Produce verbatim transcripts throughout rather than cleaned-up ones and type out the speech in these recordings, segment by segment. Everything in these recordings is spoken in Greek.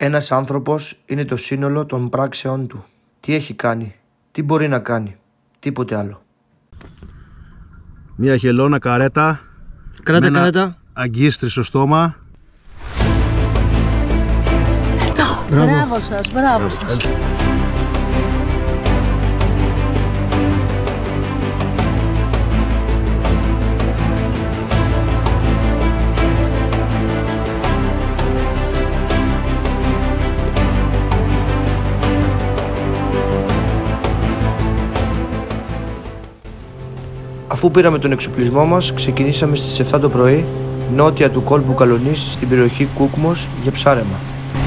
Ένας άνθρωπος είναι το σύνολο των πράξεών του. Τι έχει κάνει, τι μπορεί να κάνει, τίποτε άλλο. Μια χελώνα καρέτα, Καρέτα, με καρέτα. ένα αγκίστρι στο στόμα. Μπράβο, μπράβο σας, μπράβο σας. Αφού πήραμε τον εξοπλισμό μας, ξεκινήσαμε στις επτά το πρωί νότια του κόλπου Καλονής στην περιοχή Κούκμος για ψάρεμα.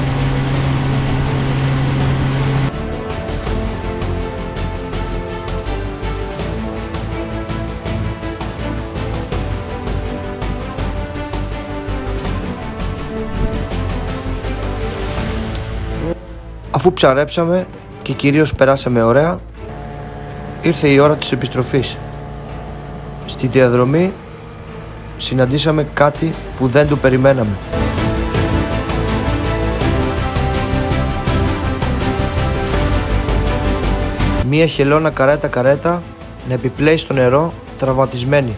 Αφού ψαρέψαμε και κυρίως περάσαμε ωραία, ήρθε η ώρα της επιστροφής. Στη διαδρομή συναντήσαμε κάτι που δεν το περιμέναμε. Μία χελώνα καρέτα καρέτα να επιπλέει στο νερό τραυματισμένη.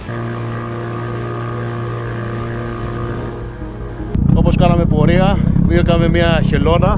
Όπως κάναμε πορεία, βρήκαμε μια χελώνα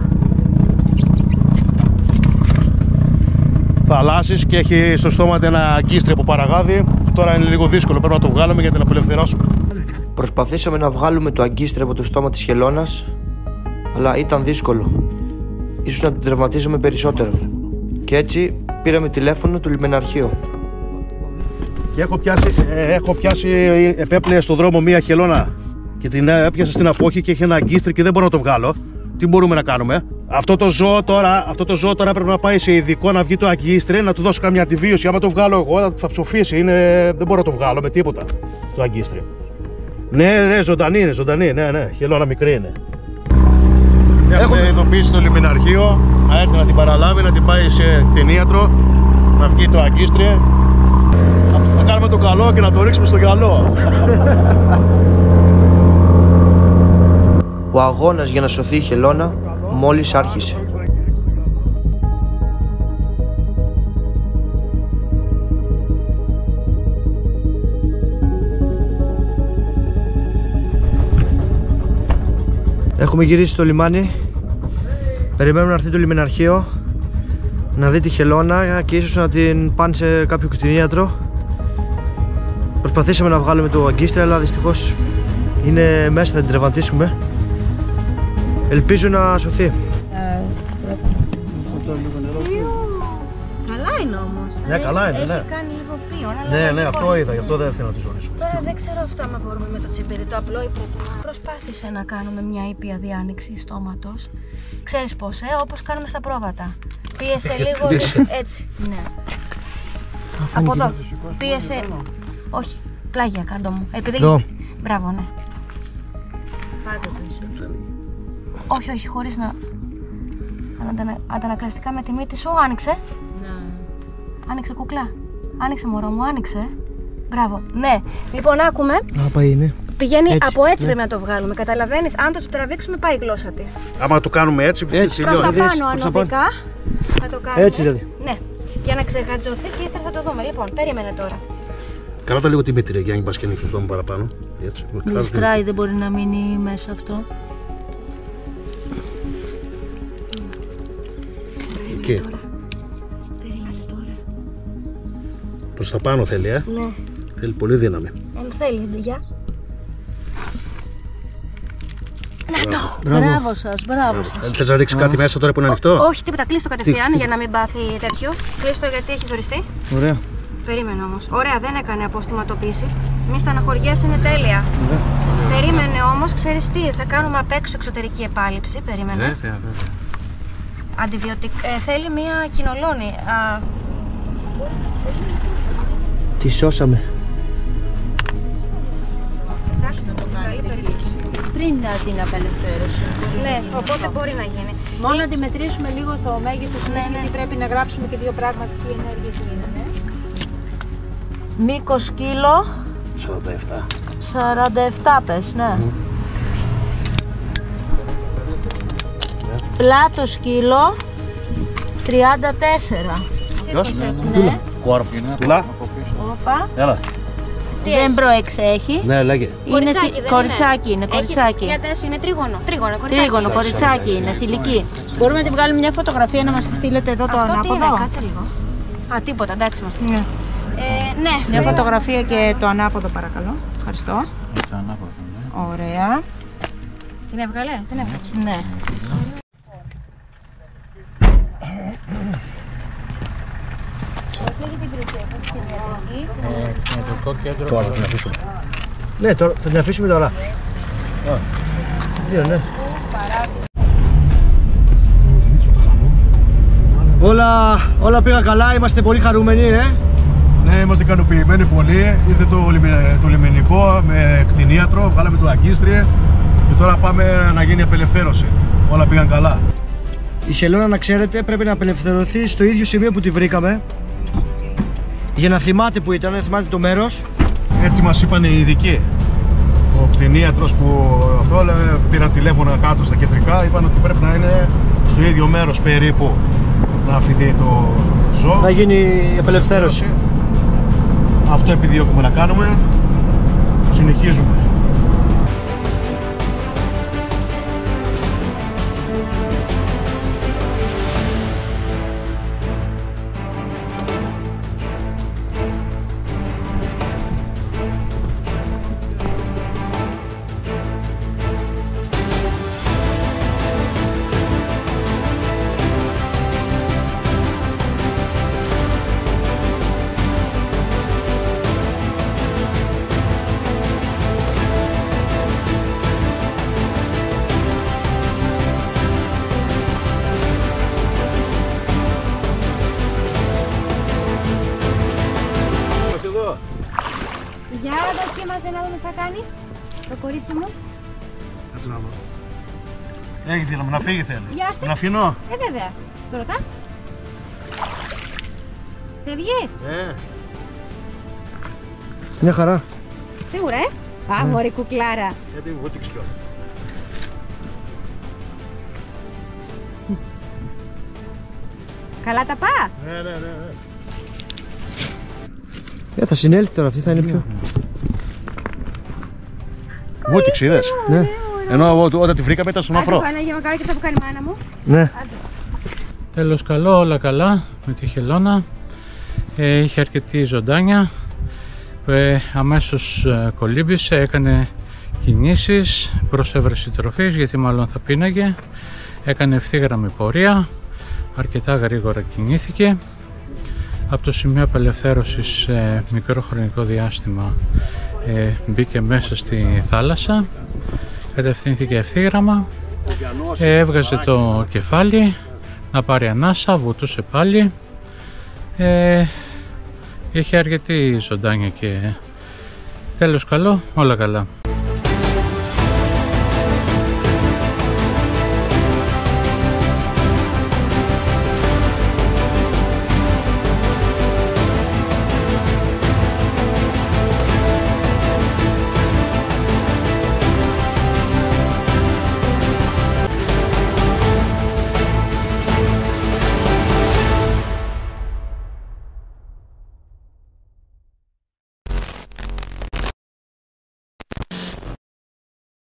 θαλάσσης και έχει στο στόμα ένα αγκίστρι από παραγάδι. Τώρα είναι λίγο δύσκολο, πρέπει να το βγάλουμε για να την απελευθερώσουμε. Προσπαθήσαμε να βγάλουμε το αγκίστρι από το στόμα της χελώνας, αλλά ήταν δύσκολο. Ίσως να την τραυματίζαμε περισσότερο. Και έτσι πήραμε τηλέφωνο του λιμεναρχείου. Και έχω πιάσει, ε, έχω πιάσει επέπλεε στον δρόμο μία χελώνα και την έπιασα στην απόχη και έχει ένα αγκίστρι και δεν μπορώ να το βγάλω. Τι μπορούμε να κάνουμε? Αυτό το ζώο τώρα, αυτό το ζώο τώρα πρέπει να πάει σε ειδικό να βγει το αγκίστρι, να του δώσω καμιά αντιβίωση. Άμα το βγάλω εγώ θα, θα ψοφήσει, είναι, δεν μπορώ να το βγάλω με τίποτα το αγκίστρι. Ναι, ναι, ζωντανή είναι, ζωντανή, ναι, ναι, χελώνα μικρή είναι. Έχουμε ειδοποιήσει το λιμεναρχείο να έρθει να την παραλάβει, να την πάει σε κτηνίατρο, να βγει το αγκίστρι. Θα κάνουμε το καλό και να το ρίξουμε στο γυαλό. Ο αγώνας για να σωθεί η χελώνα μόλις άρχισε. Έχουμε γυρίσει στο λιμάνι. Περιμένουμε να έρθει το λιμεναρχείο να δει τη χελώνα και ίσως να την πάνε σε κάποιο κτηνίατρο. Προσπαθήσαμε να βγάλουμε το αγκίστρι, αλλά δυστυχώς είναι μέσα, θα την τραυματίσουμε. Ελπίζω να σωθεί. Καλά είναι όμως. Ναι, καλά είναι, ναι. Έχει κάνει λίγο πίον, αλλά Ναι, ναι, δεν αυτό μπορεί. είδα, γι' αυτό δεν θέλω να τη ζωνίσω. Τώρα δεν ξέρω αυτό άμα μπορούμε με το τσιπίρι, το απλό ή προτιμά. Προσπάθησε να κάνουμε μια ήπια διάνοιξη στόματος. Ξέρεις πώς, ε, όπως κάνουμε στα πρόβατα. Πίεσε λίγο, έτσι, ναι. Από εδώ, πίεσε, όχι, πλάγια κάτω μου. Επειδή Εδώ. Μπράβο, ναι. Πάντε το είσαι. Όχι, όχι, χωρίς να... Αντανα... Αντανακλαστικά με τη μύτη σου, άνοιξε. Ναι. Άνοιξε κουκλά. Άνοιξε μωρό μου, άνοιξε. Μπράβο. Ναι. Λοιπόν, άκουμε. Να πάει είναι. Πηγαίνει Έτσι, από έτσι ναι. πρέπει να το βγάλουμε. Καταλαβαίνεις, αν το τραβήξουμε πάει η γλώσσα της. Άμα το κάνουμε έτσι, Έτσι. Προς τα τελειώνει. πάνω, προς τα ανωδικά. Θα το κάνουμε. Έτσι δηλαδή. Ναι. Για να ξεγατζωθεί και ύστερα θα το δούμε. Λοιπόν, περίμενε τώρα. Κράτα λίγο τη μήτρια για να μην πας και ανοίξεις το στόμα παραπάνω. Έτσι. Γλιστράει, δεν μπορεί να μείνει μέσα αυτό. Εκεί. Περίμενε τώρα. Προς τα πάνω θέλει, ε. Ναι. Θέλει πολύ δύναμη. Αν θέλει, για. Να το! Μπράβο. Μπράβο σας, μπράβο σας. Θες να ρίξεις κάτι μέσα τώρα που είναι ανοιχτό? Όχι, τίποτα, κλείστο κατευθείαν για να μην πάθει τέτοιο. Κλείστο γιατί έχει ζοριστεί. Ωραία. Περίμενε όμως. Ωραία, δεν έκανε αποστηματοποίηση. Μη στεναχωριέσαι, είναι τέλεια. Ωραία. Περίμενε όμως, ξέρεις τι, θα κάνουμε απ' έξω εξωτερική επάλυψη. Περίμενε. Βέβαια, βέβαια. Αντιβιωτικ... ε, θέλει μία κοινολόνη. Α, Τη σώσαμε. εντάξει, σε καλή περίπτωση. Πριν την απελευθέρωση. Ναι, οπότε μπορεί να γίνει. Μόνο να τη μετρήσουμε λίγο το μέγεθος της, Ναι, ναι. γιατί πρέπει να γράψουμε και δύο πράγματα τι ενέργειες γίνανε. Μήκος κύλο, σαράντα επτά. σαράντα επτά πες, ναι. Mm. Πλάτο σκύλο τριάντα τέσσερα. Ποιος? Ναι. Κόρπ. Τουλά. Όπα. Έλα. Δεν προεξέχει. Ναι, λέγε. Είναι Κοριτσάκι, θη- δεν κοριτσάκι, είναι Έχει- κοριτσάκι. Γιατί είναι τρίγωνο. Τρίγωνο, κοριτσάκι. Τρίγωνο, κοριτσάκι είναι, θηλυκή. Μπορούμε να τη βγάλουμε μια φωτογραφία να μας τη στείλετε εδώ το Αυτό τι ανάποδο. είναι, κάτσε λίγο. Α, τίποτα, εντάξει είμαστε. Ναι. Ε, ναι. Μια φωτογραφία και το ανάποδο παρακαλώ. Ευχαριστώ. Ωραία. Την έβγαλε, την έβγαλε. Ναι. Πώς λέγεται την υπηρεσία σας, την ιατρική? Τώρα θα την αφήσουμε. Ναι, τώρα, θα την αφήσουμε τώρα. Δύο, ναι. Όλα, όλα πήγα καλά, είμαστε πολύ χαρούμενοι, ε. Ναι, είμαστε ικανοποιημένοι πολύ. Ήρθε το, λιμε- το λιμενικό με κτηνίατρο, βγάλαμε το αγκίστρι και τώρα πάμε να γίνει απελευθέρωση. Όλα πήγαν καλά. Η χελώνα, να ξέρετε, πρέπει να απελευθερωθεί στο ίδιο σημείο που τη βρήκαμε. Για να θυμάται που ήταν, να θυμάται το μέρος. Έτσι μας είπαν οι ειδικοί. Ο κτηνίατρος που αυτό λέει, πήραν τηλέφωνα κάτω στα κεντρικά, είπαν ότι πρέπει να είναι στο ίδιο μέρος περίπου να αφηθεί το ζώο. Να γίνει η απελευθέρωση. Αυτό επιδιώκουμε να κάνουμε. Συνεχίζουμε. Για δοκίμαζε να δούμε τι θα κάνει το κορίτσι μου. Κάτσε να δω. Έχει θέλαμε, να φύγει θέλει. Βιάστε. Τον αφήνω. Ε, βέβαια. Το ρωτάς. Φεύγει. Ε. Μια χαρά. Σίγουρα, ε. Α, μωρή κουκλάρα. Γιατί μου βούτυξε κιόλας. Καλά τα πά. Ναι, ναι, ναι, ναι. Ε, θα συνέλθει τώρα, αυτή θα είναι πιο. Βούτυξε, είδες. Ναι. Ενώ εγώ όταν τη βρήκαμε ήταν στον αφρό. Άντε, Παναγία μακάρι και θα που κάνει η μάνα μου. Ναι. Τέλος καλό, όλα καλά με τη χελώνα. Ε, είχε αρκετή ζωντάνια. Ε, αμέσως ε, κολύμπησε, έκανε κινήσεις προς έβρεση τροφής γιατί μάλλον θα πίναγε. Έκανε ευθύγραμμη πορεία, αρκετά γρήγορα κινήθηκε. Από το σημείο απελευθέρωσης σε μικρό χρονικό διάστημα ε, μπήκε μέσα στη θάλασσα, κατευθύνθηκε ευθύγραμμα, ε, έβγαζε το κεφάλι να πάρει ανάσα, βουτούσε πάλι. Ε, είχε αρκετή ζωντάνια και τέλος καλό, όλα καλά.